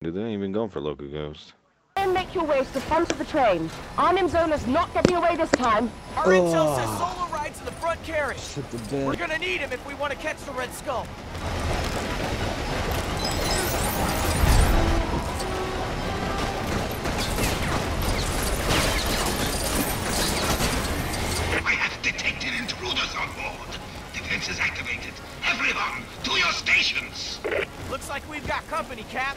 Dude, they ain't even going for local ghost. And make your way to the front of the train. Arnim's owner's not getting away this time. Our intel says Solo rides in the front carriage. Shit the bed. We're gonna need him if we want to catch the Red Skull. I have detected intruders on board. Defenses activated. Everyone, to your stations. Looks like we've got company, Cap.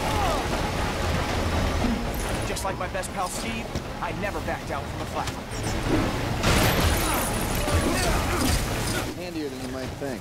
Just like my best pal Steve, I never backed out from a fight. Handier than you might think.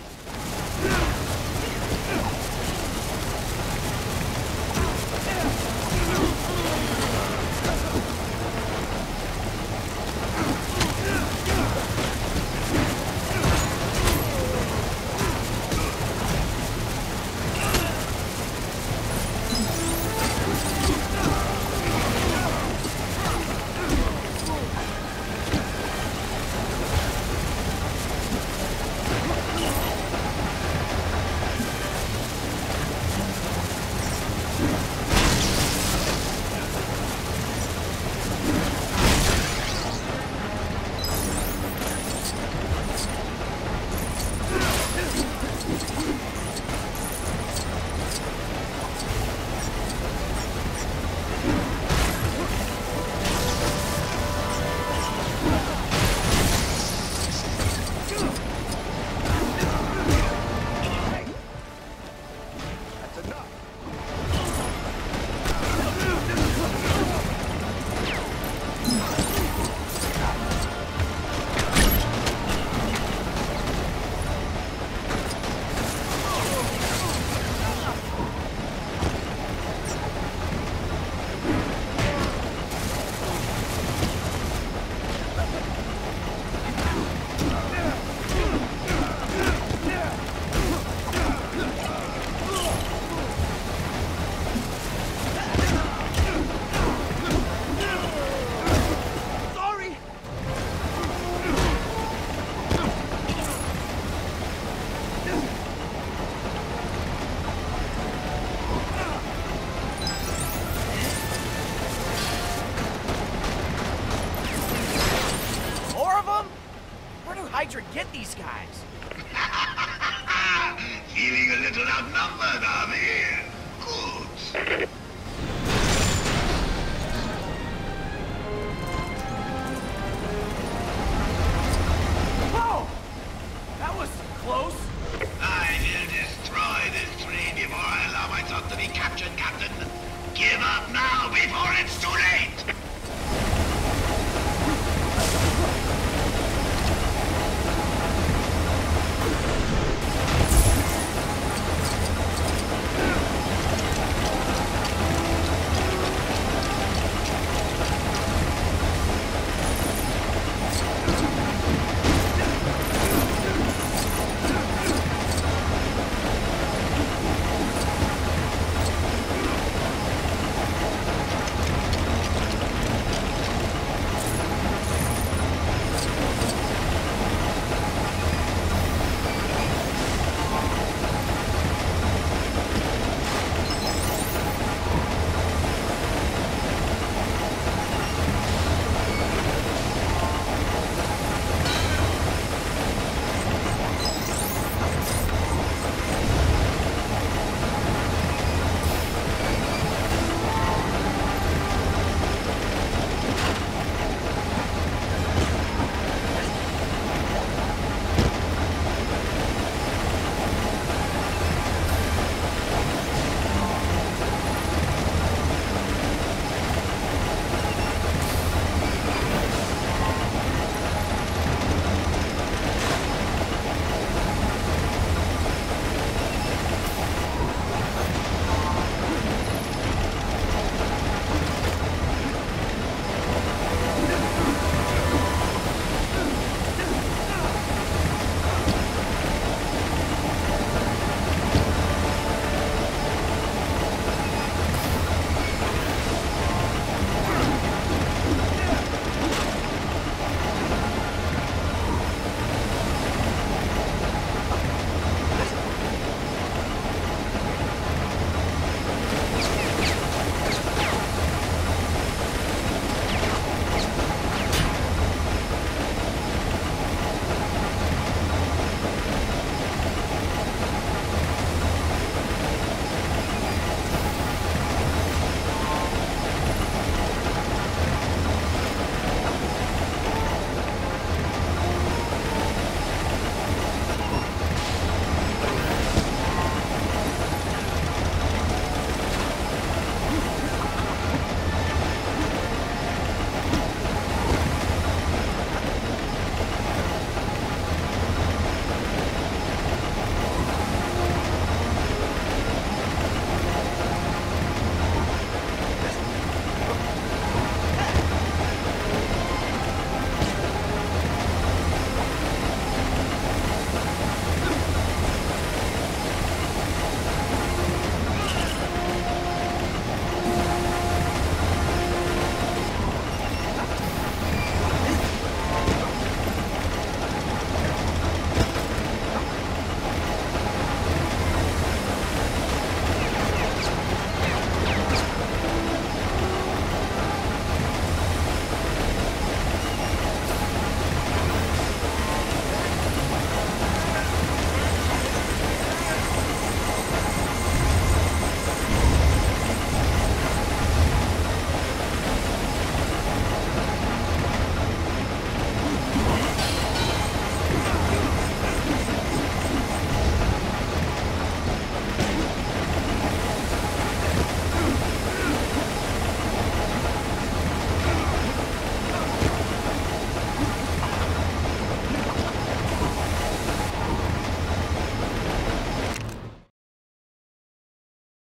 Hydra get these guys? Feeling a little outnumbered, are we? Good.